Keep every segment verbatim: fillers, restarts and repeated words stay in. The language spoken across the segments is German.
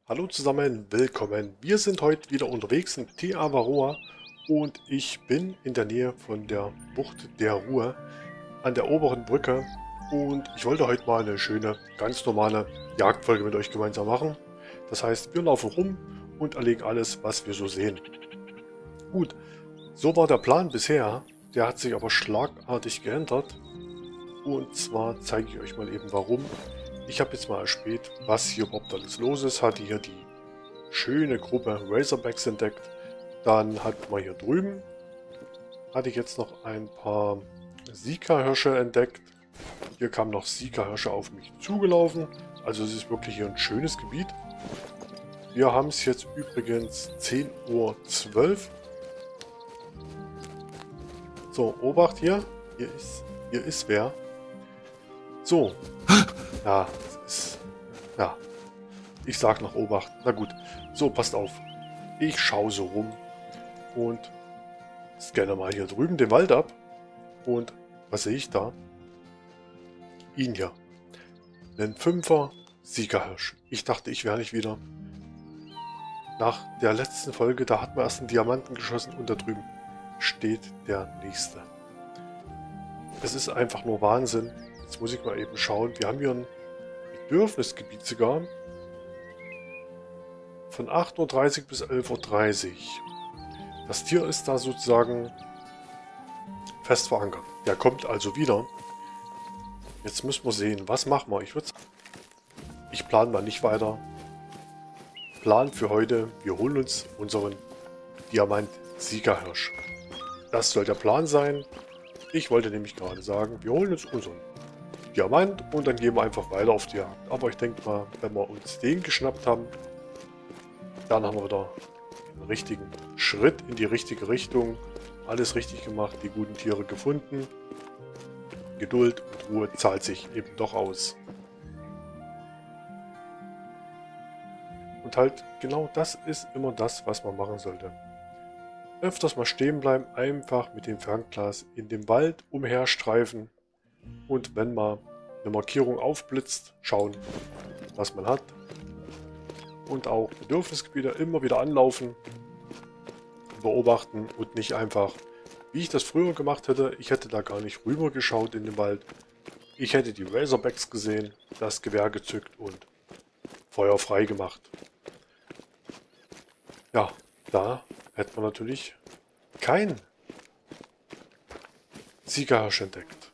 Hallo zusammen, willkommen. Wir sind heute wieder unterwegs in Te Awaroa und ich bin in der Nähe von der Bucht der Ruhe an der oberen Brücke und ich wollte heute mal eine schöne, ganz normale Jagdfolge mit euch gemeinsam machen. Das heißt, wir laufen rum und erlegen alles, was wir so sehen. Gut, so war der Plan bisher, der hat sich aber schlagartig geändert und zwar zeige ich euch mal eben warum. Ich habe jetzt mal erspäht, was hier überhaupt alles los ist, hatte hier die schöne Gruppe Razorbacks entdeckt. Dann hat man hier drüben, hatte ich jetzt noch ein paar Sika-Hirsche entdeckt. Hier kamen noch Sika-Hirsche auf mich zugelaufen. Also es ist wirklich hier ein schönes Gebiet. Wir haben es jetzt übrigens zehn Uhr zwölf. So, Obacht hier. Hier ist, hier ist wer. So. Ja, das ist... Ja. Ich sag noch Obacht. Na gut. So, passt auf. Ich schaue so rum und scanne mal hier drüben den Wald ab. Und was sehe ich da? Ihn hier. Einen Fünfer Siegerhirsch. Ich dachte, ich wäre nicht wieder. Nach der letzten Folge, da hat man erst einen Diamanten geschossen und da drüben steht der nächste. Es ist einfach nur Wahnsinn. Jetzt muss ich mal eben schauen. Wir haben hier ein Bedürfnisgebiet sogar. Von acht Uhr dreißig bis elf Uhr dreißig. Das Tier ist da sozusagen fest verankert. Der kommt also wieder. Jetzt müssen wir sehen, was machen wir. Ich würde Ich plane mal nicht weiter. Plan für heute, wir holen uns unseren Diamant-Siegerhirsch. Das soll der Plan sein. Ich wollte nämlich gerade sagen, wir holen uns unseren Diamant und dann gehen wir einfach weiter auf die Jagd. Aber ich denke mal, wenn wir uns den geschnappt haben, dann haben wir wieder einen richtigen Schritt in die richtige Richtung. Alles richtig gemacht, die guten Tiere gefunden. Geduld und Ruhe zahlt sich eben doch aus. Und halt genau das ist immer das, was man machen sollte. Öfters mal stehen bleiben, einfach mit dem Fernglas in dem Wald umherstreifen und wenn mal eine Markierung aufblitzt, schauen, was man hat. Und auch Bedürfnisgebiete immer wieder anlaufen, beobachten und nicht einfach, wie ich das früher gemacht hätte, ich hätte da gar nicht rüber geschaut in den Wald. Ich hätte die Razorbacks gesehen, das Gewehr gezückt und Feuer frei gemacht. Ja, da hätte man natürlich keinen Siegerhirsch entdeckt.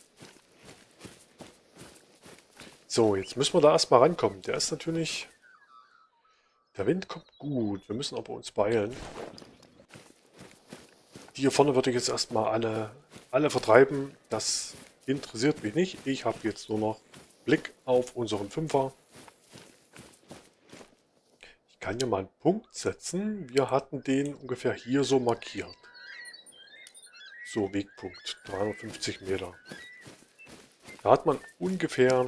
So, jetzt müssen wir da erstmal rankommen. Der ist natürlich... Der Wind kommt gut. Wir müssen aber uns beeilen. Die hier vorne würde ich jetzt erstmal alle, alle vertreiben. Das interessiert mich nicht. Ich habe jetzt nur noch Blick auf unseren Fünfer. Ich kann hier mal einen Punkt setzen. Wir hatten den ungefähr hier so markiert. So, Wegpunkt. dreihundertfünfzig Meter. Da hat man ungefähr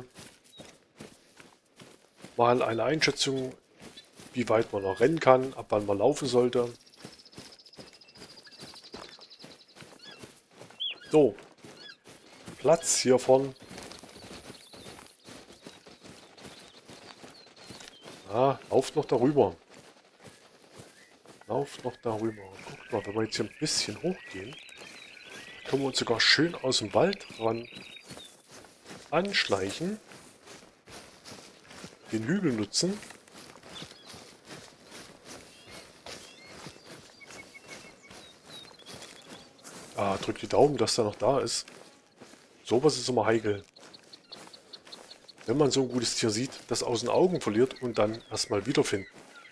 mal eine Einschätzung, wie weit man noch rennen kann, ab wann man laufen sollte. So, Platz hier vorn. Ah, lauft noch darüber. Lauft noch darüber. Guckt mal, wenn wir jetzt hier ein bisschen hochgehen, können wir uns sogar schön aus dem Wald ran anschleichen. Den Hügel nutzen. Ah, drückt die Daumen, dass der noch da ist. Sowas ist immer heikel. Wenn man so ein gutes Tier sieht, das aus den Augen verliert und dann erstmal wiederfinden.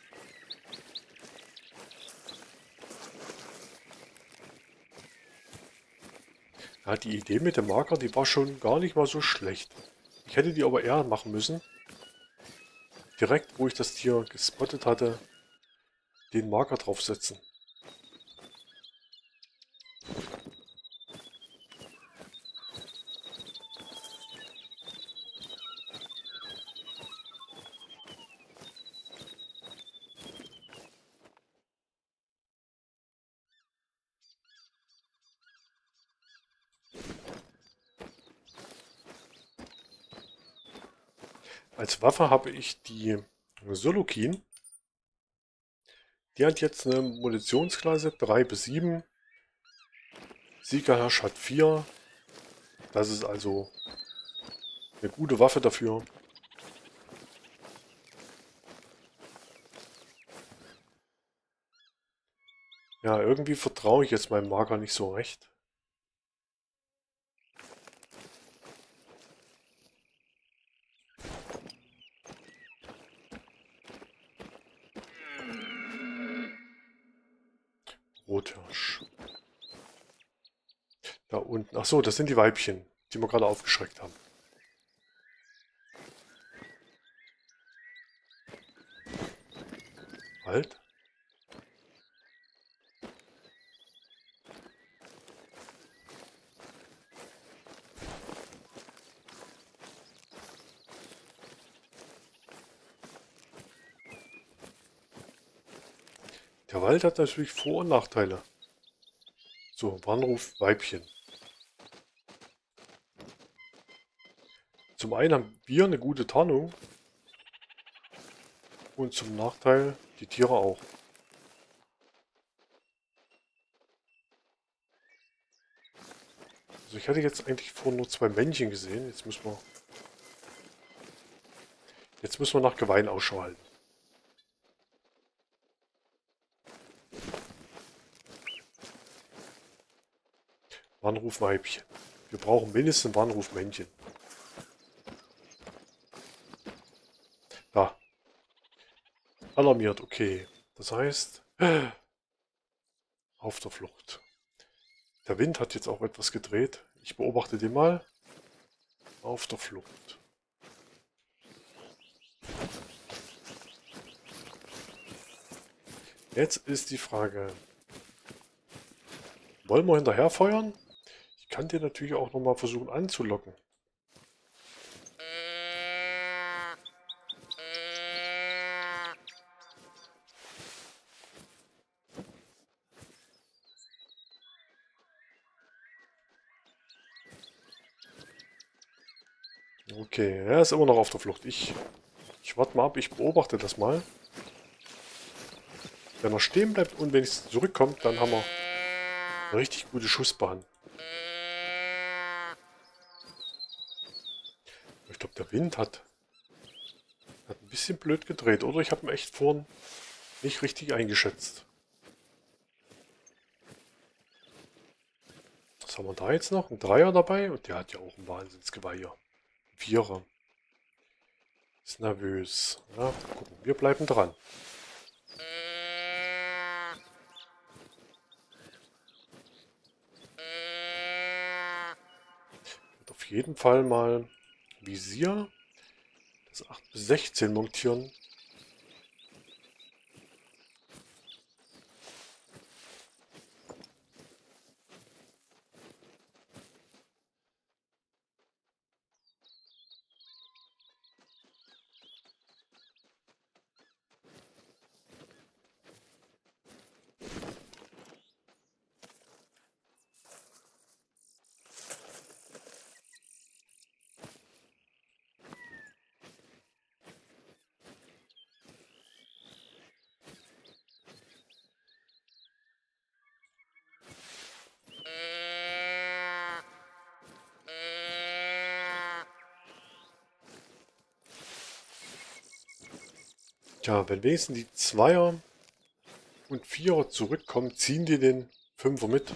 Ja, die Idee mit dem Marker, die war schon gar nicht mal so schlecht. Ich hätte die aber eher machen müssen. Direkt, wo ich das Tier gespottet hatte, den Marker draufsetzen. Als Waffe habe ich die Solokin. Die hat jetzt eine Munitionsklasse drei bis sieben. Siegerherrsch hat vier. Das ist also eine gute Waffe dafür. Ja, irgendwie vertraue ich jetzt meinem Marker nicht so recht. Rothirsch. Da unten. Ach so, das sind die Weibchen, die wir gerade aufgeschreckt haben. Halt. Der Wald hat natürlich Vor- und Nachteile. So, Warnruf Weibchen. Zum einen haben wir eine gute Tarnung und zum Nachteil die Tiere auch. Also ich hatte jetzt eigentlich vorhin nur zwei Männchen gesehen. Jetzt müssen wir, jetzt müssen wir nach Geweihen Ausschau halten. Warnrufweibchen. Wir brauchen mindestens ein Warnrufmännchen. Da. Alarmiert, okay. Das heißt, auf der Flucht. Der Wind hat jetzt auch etwas gedreht. Ich beobachte den mal. Auf der Flucht. Jetzt ist die Frage, wollen wir hinterher feuern? Ich kann den natürlich auch nochmal versuchen anzulocken. Okay, er ist immer noch auf der Flucht. Ich, ich warte mal ab, ich beobachte das mal. Wenn er stehen bleibt und wenigstens zurückkommt, dann haben wir eine richtig gute Schussbahn. Ich glaube, der Wind hat, hat ein bisschen blöd gedreht. Oder ich habe ihn echt vorhin nicht richtig eingeschätzt. Was haben wir da jetzt noch? Ein Dreier dabei? Und der hat ja auch ein Wahnsinnsgeweiher. Vierer. Ist nervös. Ja, gucken. Wir bleiben dran. Wird auf jeden Fall mal Visier. Das acht bis sechzehn montieren. Tja, wenn wenigstens die Zweier und Vierer zurückkommen, ziehen die den Fünfer mit.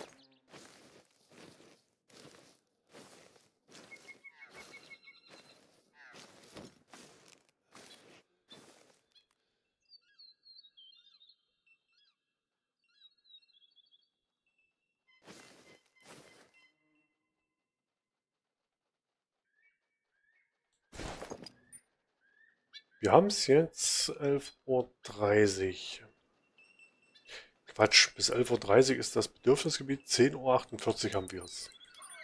Wir haben es jetzt elf Uhr dreißig. Quatsch, bis elf Uhr dreißig ist das Bedürfnisgebiet, zehn Uhr achtundvierzig haben wir es.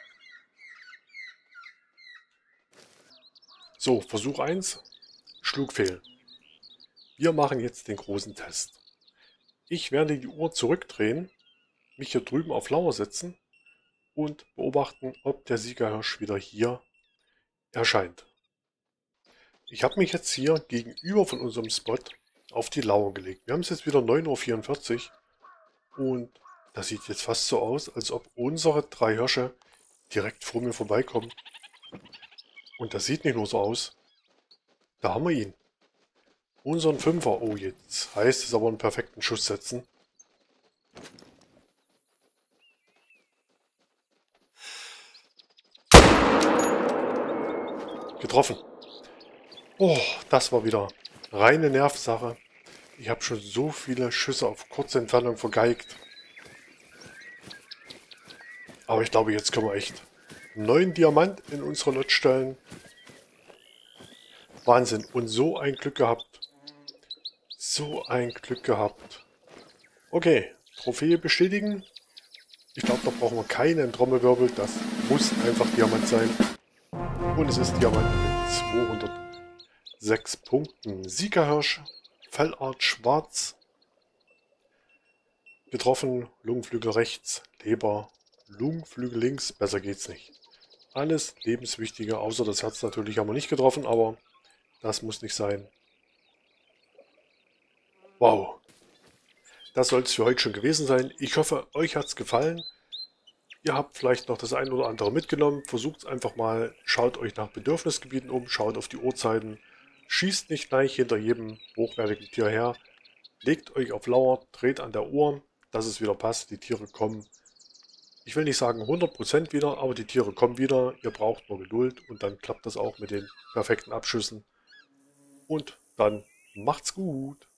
So, Versuch eins, schlug fehl. Wir machen jetzt den großen Test. Ich werde die Uhr zurückdrehen, mich hier drüben auf Lauer setzen und beobachten, ob der Siegerhirsch wieder hier erscheint. Ich habe mich jetzt hier gegenüber von unserem Spot auf die Lauer gelegt. Wir haben es jetzt wieder neun Uhr vierundvierzig und das sieht jetzt fast so aus, als ob unsere drei Hirsche direkt vor mir vorbeikommen. Und das sieht nicht nur so aus. Da haben wir ihn. Unseren Fünfer. Oh, jetzt heißt es aber einen perfekten Schuss setzen. Getroffen. Oh, das war wieder reine Nervsache. Ich habe schon so viele Schüsse auf kurze Entfernung vergeigt. Aber ich glaube, jetzt können wir echt einen neuen Diamant in unsere Lot stellen. Wahnsinn. Und so ein Glück gehabt. So ein Glück gehabt. Okay, Trophäe bestätigen. Ich glaube, da brauchen wir keinen Trommelwirbel. Das muss einfach Diamant sein. Und es ist Diamant mit zweihundertsechs Punkten. Siegerhirsch, Fellart schwarz. Getroffen, Lungenflügel rechts, Leber, Lungenflügel links. Besser geht's nicht. Alles lebenswichtige, außer das Herz natürlich haben wir nicht getroffen, aber das muss nicht sein. Wow. Das soll es für heute schon gewesen sein. Ich hoffe, euch hat es gefallen. Ihr habt vielleicht noch das ein oder andere mitgenommen. Versucht es einfach mal. Schaut euch nach Bedürfnisgebieten um. Schaut auf die Uhrzeiten. Schießt nicht gleich hinter jedem hochwertigen Tier her. Legt euch auf Lauer. Dreht an der Uhr, dass es wieder passt. Die Tiere kommen. Ich will nicht sagen hundert Prozent wieder, aber die Tiere kommen wieder. Ihr braucht nur Geduld und dann klappt das auch mit den perfekten Abschüssen. Und dann macht's gut.